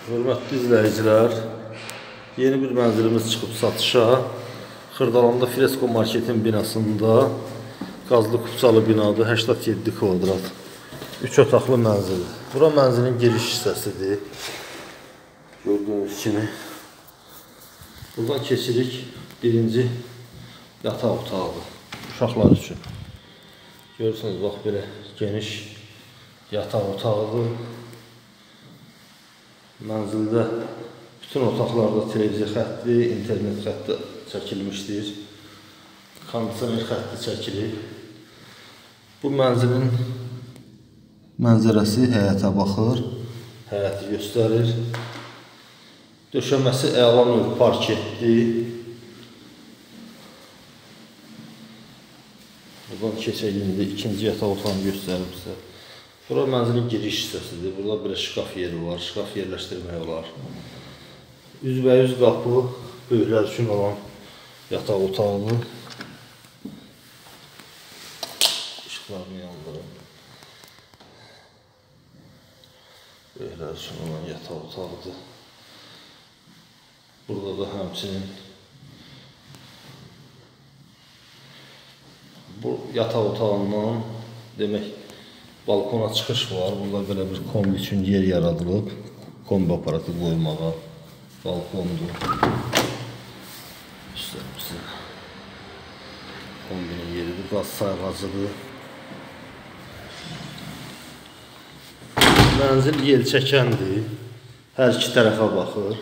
Hörmətli izləyicilər, yeni bir mənzilimiz çıxıb satışa. Xırdalanda Fresko Marketin binasında qazlı kupçalı binadır, 87 kvadrat, 3 otaqlı mənzildir. Bura mənzilin giriş hissəsidir. Gördüyünüz kimi. Buradan keçirik birinci yataq otağıdır, uşaqlar üçün. Görürsünüz, bax belə geniş yataq otağıdır. Mənzildə bütün otaqlarda televiziya xətti, internet xətti çəkilmişdir. Kondisioner xətti çəkilir. Bu mənzilin mənzərəsi həyətə baxır, həyəti göstərir. Döşəməsi əla növ parketdir. Buradan keçək indi ikinci yataq otağını göstərim sizə. Bura mənzilin giriş hissəsidir. Burada belə şkaf yeri var, şkaf yerləşdirmək olar. Üzbəyüz qapı böyüklər üçün olan yataq otağıdır. İşıqlarını yandırın. Böyüklər üçün olan yataq otağıdır. Burada da həmçinin bu yataq otağından demək balkona çıxış var. Burada belə bir kombi üçün yer yaradılıb. Kombi aparatı qoymağa. Balkondur. Göstərim sizə. Kombinin yeridir. Qaz sayğacıdır. Mənzil yel çəkəndir. Hər iki tərəfə baxır.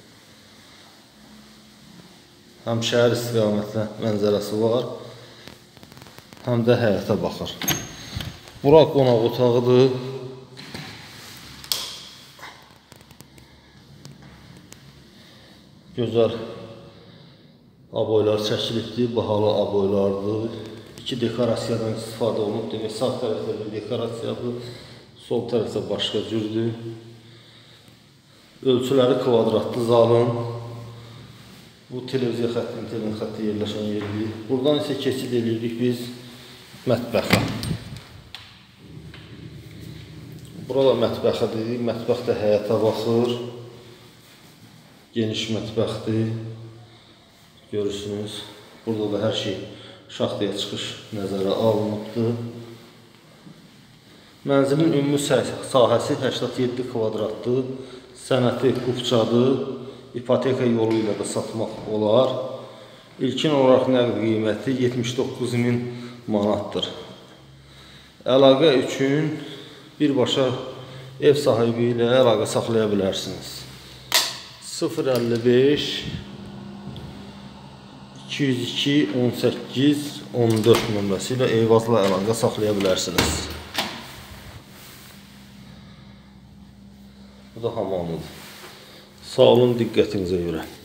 Həm şəhər istiqamətlə mənzərəsi var, həm də həyətə baxır. Bura qonaq otağıdır. Gözəl aboylar çəkilibdir, bahalı aboylardır. İki dekorasiyadan istifadə olunub. Demək, sağ tərəfdə bir dekorasiyadır, sol tərəfdə başqa cürdür. Ölçüləri kvadratlı zalın. Bu televiziya xətti, internet xətti yerləşən yerdir. Buradan isə keçid edirik biz mətbəxə. Burada mətbəxədir. Mətbəxdə həyətə baxır. Geniş mətbəxdir. Görürsünüz. Burada da hər şey şaxtaya çıxış nəzərə alınıbdır. Mənzilin ümumi sahəsi 87 kvadratdır. Sənəti kupçadır. İpoteka yolu ilə də satmaq olar. İlkin olaraq nəqd qiyməti 79.000 manatdır. Əlaqə üçün birbaşa ev sahibi ilə əlaqə saxlaya bilərsiniz. 055 202 18 14 nömrəsi ilə Eyvazla əlaqə saxlaya bilərsiniz. Bu da hamamıdır. Sağ olun, diqqətinizə görə.